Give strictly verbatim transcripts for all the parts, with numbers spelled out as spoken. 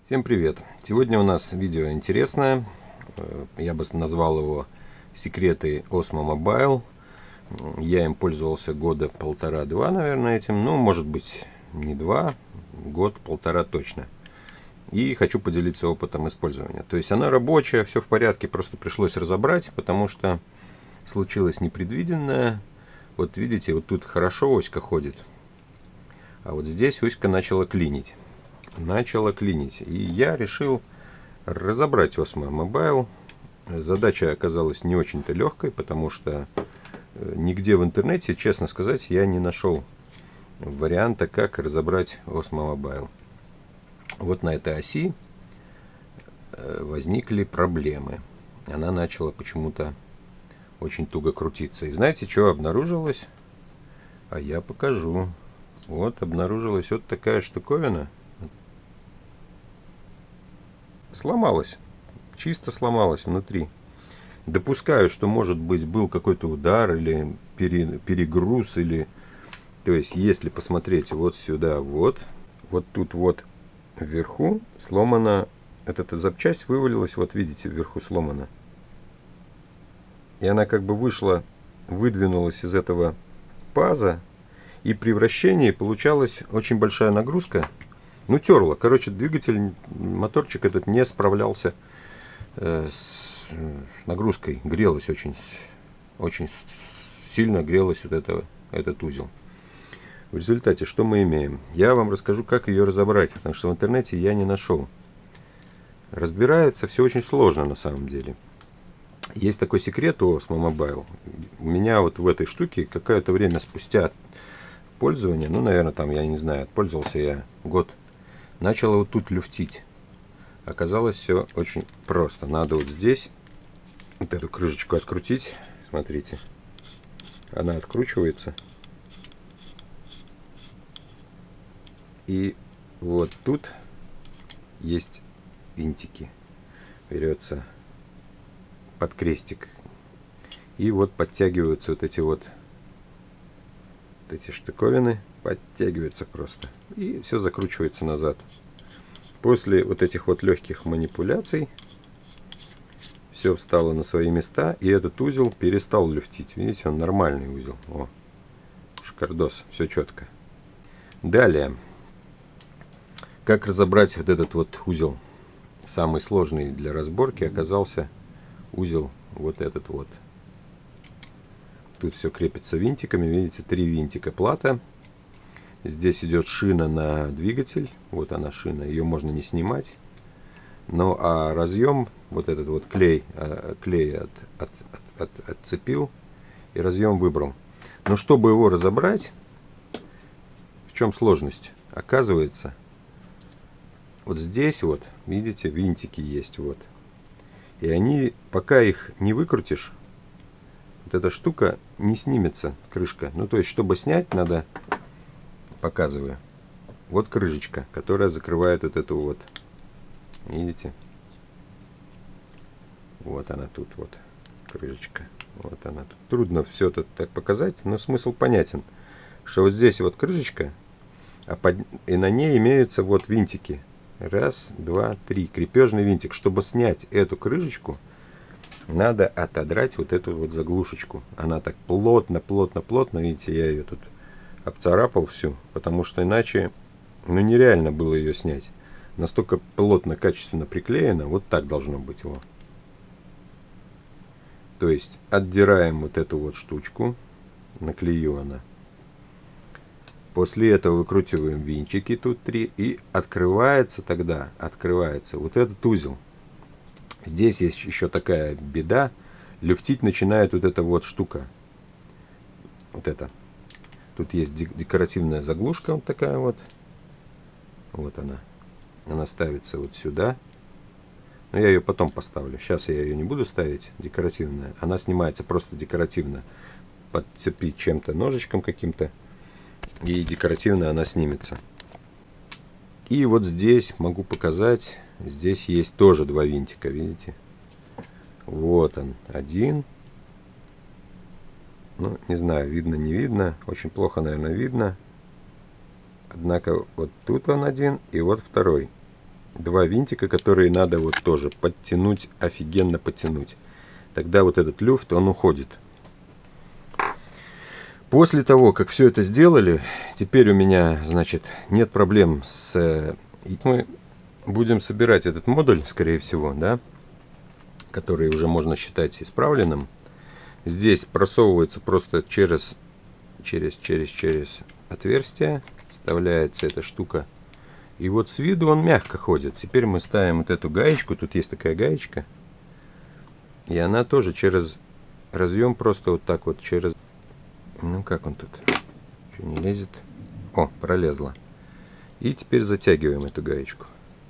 Всем привет! Сегодня у нас видео интересное. Я бы назвал его «Секреты Osmo Mobile». Я им пользовался года полтора-два, наверное, этим. Ну, может быть, не два, год-полтора точно. И хочу поделиться опытом использования. То есть она рабочая, все в порядке, просто пришлось разобрать, потому что случилось непредвиденное. Вот видите, вот тут хорошо оська ходит, а вот здесь оська начала клинить. начала клинить. И я решил разобрать Osmo Mobile. Задача оказалась не очень-то легкой, потому что нигде в интернете, честно сказать, я не нашел варианта, как разобрать Osmo Mobile. Вот на этой оси возникли проблемы. Она начала почему-то очень туго крутиться. И знаете, что обнаружилось? А я покажу. Вот обнаружилась вот такая штуковина. Сломалась. Чисто сломалась внутри. Допускаю, что, может быть, был какой-то удар или пере, перегруз, или... То есть, если посмотреть вот сюда, вот, вот тут вот вверху сломана... Эта, эта запчасть вывалилась, вот видите, вверху сломана. И она как бы вышла, выдвинулась из этого паза, и при вращении получалась очень большая нагрузка. Ну, терла. Короче, двигатель, моторчик этот не справлялся э, с нагрузкой. Грелась очень, очень сильно грелась вот это, этот узел. В результате, что мы имеем? Я вам расскажу, как ее разобрать, потому что в интернете я не нашел. Разбирается все очень сложно на самом деле. Есть такой секрет у Osmo Mobile. У меня вот в этой штуке какое-то время спустя пользования, ну, наверное, там, я не знаю, пользовался я год, начало вот тут люфтить. Оказалось все очень просто. Надо вот здесь вот эту крышечку открутить. Смотрите. Она откручивается. И вот тут есть винтики. Берется под крестик. И вот подтягиваются вот эти вот, вот эти штуковины. Подтягиваются просто. И все закручивается назад. После вот этих вот легких манипуляций все встало на свои места, и этот узел перестал люфтить. Видите, он нормальный узел. О, шикардос, все четко. Далее, как разобрать вот этот вот узел? Самый сложный для разборки оказался узел вот этот вот. Тут все крепится винтиками, видите, три винтика плата. Здесь идет шина на двигатель. Вот она шина, ее можно не снимать. Ну а разъем, вот этот вот клей, клей от, от, от, от, отцепил и разъем выбрал. Но чтобы его разобрать, в чем сложность? Оказывается, вот здесь вот, видите, винтики есть вот. И они, пока их не выкрутишь, вот эта штука не снимется, крышка. Ну то есть, чтобы снять, надо... Показываю. Вот крышечка, которая закрывает вот эту вот. Видите? Вот она тут вот. Крышечка. Вот она тут. Трудно все это так показать, но смысл понятен. Что вот здесь вот крышечка, а под... и на ней имеются вот винтики. Раз, два, три. Крепежный винтик. Чтобы снять эту крышечку, надо отодрать вот эту вот заглушечку. Она так плотно, плотно, плотно. Видите, я ее тут обцарапал всю, потому что иначе, ну, нереально было ее снять. Настолько плотно, качественно приклеено, вот так должно быть его. То есть отдираем вот эту вот штучку, на клею она. После этого выкручиваем винчики, тут три, и открывается тогда, открывается вот этот узел. Здесь есть еще такая беда, люфтить начинает вот эта вот штука. Вот это. Тут есть декоративная заглушка, вот такая вот. Вот она. Она ставится вот сюда. Но я ее потом поставлю. Сейчас я ее не буду ставить, декоративная. Она снимается просто декоративно. Подцепить чем-то, ножичком каким-то. И декоративно она снимется. И вот здесь могу показать. Здесь есть тоже два винтика, видите? Вот он, один. Ну, не знаю, видно, не видно. Очень плохо, наверное, видно. Однако вот тут он один, и вот второй. два винтика, которые надо вот тоже подтянуть, офигенно подтянуть. Тогда вот этот люфт, он уходит. После того, как все это сделали, теперь у меня, значит, нет проблем с... Мы будем собирать этот модуль, скорее всего, да, который уже можно считать исправленным. Здесь просовывается просто через, через, через, через отверстие, вставляется эта штука. И вот с виду он мягко ходит. Теперь мы ставим вот эту гаечку, тут есть такая гаечка. И она тоже через разъем, просто вот так вот через... Ну как он тут? Что, не лезет? О, пролезла. И теперь затягиваем эту гаечку.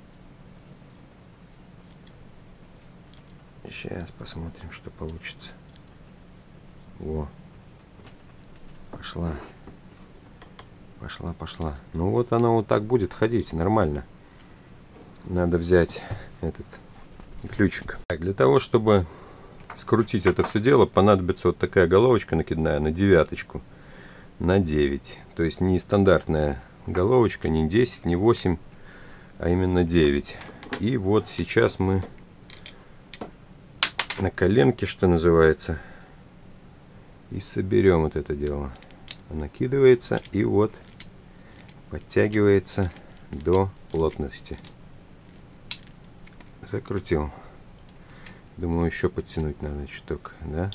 Сейчас посмотрим, что получится. Во. Пошла. Пошла, пошла. Ну вот оно вот так будет ходить, нормально. Надо взять этот ключик. Так, для того, чтобы скрутить это все дело, понадобится вот такая головочка накидная на девяточку. На девять. То есть не стандартная головочка, не десять, не восемь, а именно девять. И вот сейчас мы на коленке, что называется, и соберем вот это дело. Накидывается и вот подтягивается до плотности. Закрутил. Думаю, еще подтянуть надо чуток, да?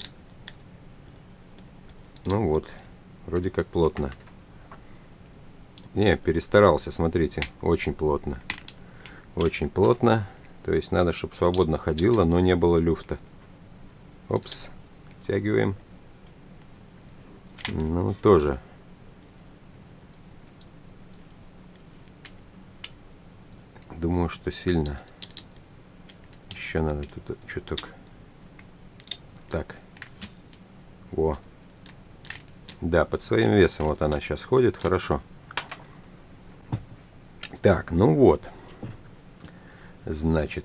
Ну вот, вроде как плотно. Не, перестарался, смотрите, очень плотно. Очень плотно. То есть надо, чтобы свободно ходило, но не было люфта. Опс, втягиваем. Ну, тоже. Думаю, что сильно. Еще надо тут чуток. Так. Во. Да, под своим весом вот она сейчас ходит, хорошо. Так, ну вот. Значит.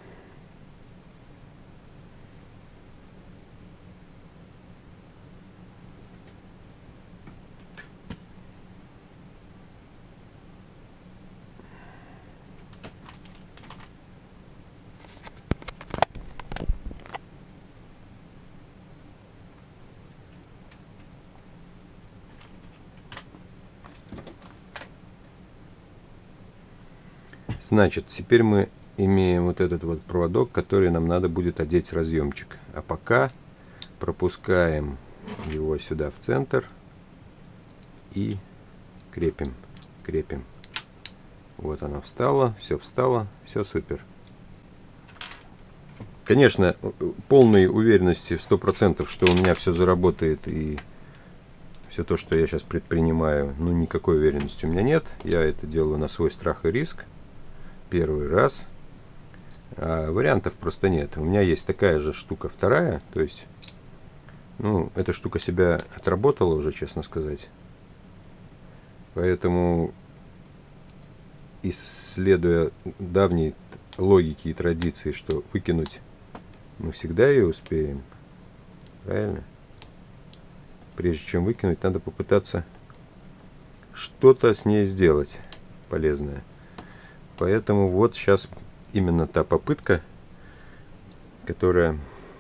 Значит, теперь мы имеем вот этот вот проводок, который нам надо будет одеть разъемчик. А пока пропускаем его сюда в центр и крепим, крепим. Вот она встала, все встало, все супер. Конечно, полной уверенности сто процентов, что у меня все заработает и все то, что я сейчас предпринимаю, ну никакой уверенности у меня нет. Я это делаю на свой страх и риск. Первый раз. А вариантов просто нет. У меня есть такая же штука вторая. То есть, ну, эта штука себя отработала уже, честно сказать. Поэтому, исследуя давней логики и традиции, что выкинуть мы всегда ее успеем. Правильно? Прежде чем выкинуть, надо попытаться что-то с ней сделать полезное. Поэтому вот сейчас именно та попытка, которая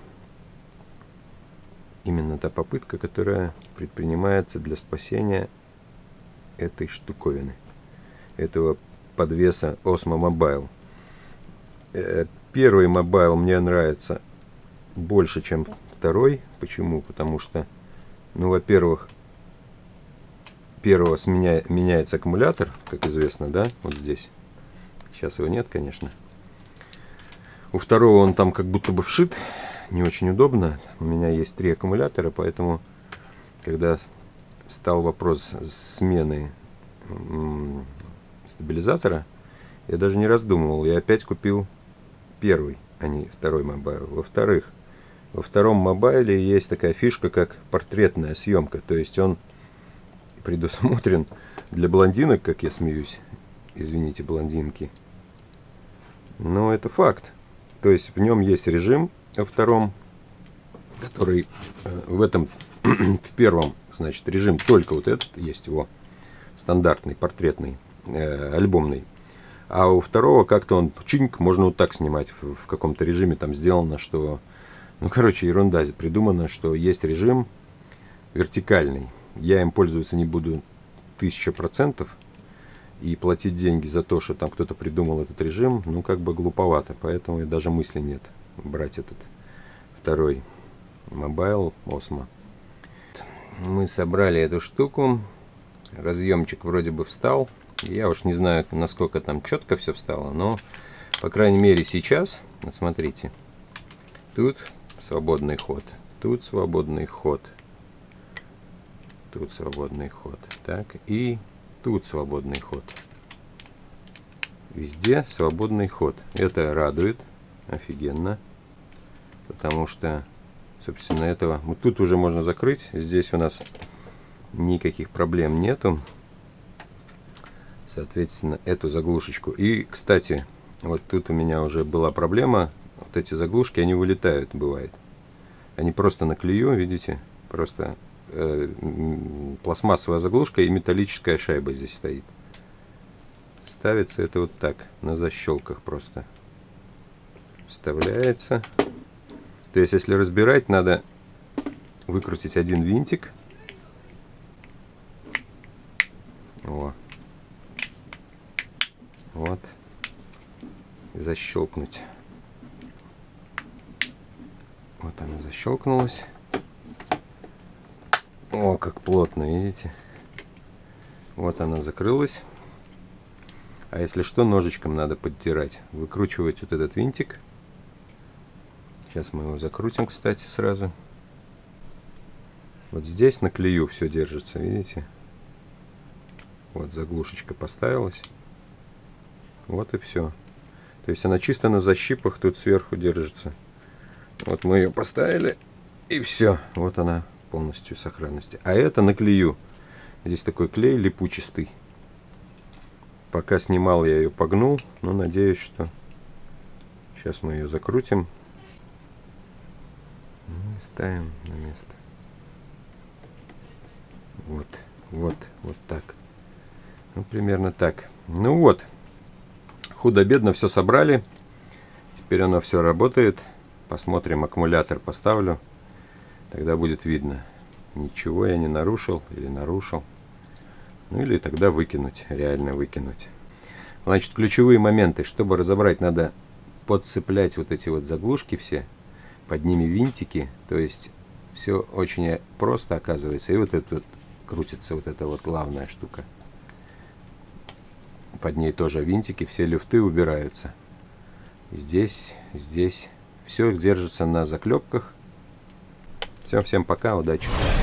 именно та попытка, которая предпринимается для спасения этой штуковины, этого подвеса Osmo Mobile. Первый Mobile мне нравится больше, чем второй. Почему? Потому что, ну, во-первых, первого сменя... меняется аккумулятор, как известно, да, вот здесь. Сейчас его нет, конечно. У второго он там как будто бы вшит, не очень удобно. У меня есть три аккумулятора, поэтому, когда встал вопрос смены стабилизатора, я даже не раздумывал. Я опять купил первый, а не второй мобайл. Во-вторых, во втором мобайле есть такая фишка, как портретная съемка. То есть он предусмотрен для блондинок, как я смеюсь. Извините, блондинки. Но это факт. То есть в нем есть режим во втором, который в этом, в первом, значит, режим только вот этот есть его стандартный, портретный, э, альбомный. А у второго как-то он чинк, можно вот так снимать в, в каком-то режиме. Там сделано, что... Ну, короче, ерунда придумана, что есть режим вертикальный. Я им пользоваться не буду тысяча процентов. И платить деньги за то, что там кто-то придумал этот режим, ну, как бы глуповато. Поэтому и даже мысли нет брать этот второй Mobile Osmo. Мы собрали эту штуку. Разъемчик вроде бы встал. Я уж не знаю, насколько там четко все встало, но, по крайней мере, сейчас, вот смотрите, тут свободный ход, тут свободный ход, тут свободный ход, так, и тут свободный ход. Везде свободный ход. Это радует офигенно, потому что, собственно, этого... Вот тут уже можно закрыть, здесь у нас никаких проблем нету. Соответственно, эту заглушечку. И, кстати, вот тут у меня уже была проблема. Вот эти заглушки, они вылетают, бывает. Они просто на клею, видите? Просто э, пластмассовая заглушка и металлическая шайба здесь стоит. Ставится это вот так, на защелках просто. Вставляется. То есть, если разбирать, надо выкрутить один винтик. О. Вот. И защелкнуть. Вот она защелкнулась. О, как плотно, видите? Вот она закрылась. А если что, ножичком надо подтирать. Выкручивать вот этот винтик. Сейчас мы его закрутим, кстати, сразу. Вот здесь на клею все держится, видите? Вот заглушечка поставилась. Вот и все. То есть она чисто на защипах тут сверху держится. Вот мы ее поставили. И все. Вот она полностью в сохранности. А это на клею. Здесь такой клей липучистый. Пока снимал, я ее погнул. Но надеюсь, что сейчас мы ее закрутим. И ставим на место. Вот. Вот. Вот так. Ну, примерно так. Ну вот. Худо-бедно все собрали. Теперь оно все работает. Посмотрим, аккумулятор поставлю. Тогда будет видно. Ничего я не нарушил или нарушил. Ну или тогда выкинуть. Реально выкинуть. Значит, ключевые моменты. Чтобы разобрать, надо подцеплять вот эти вот заглушки все. Под ними винтики. То есть все очень просто оказывается. И вот это вот крутится вот эта вот главная штука. Под ней тоже винтики, все люфты убираются. Здесь, здесь. Все держится на заклепках. Всем, всем пока, удачи.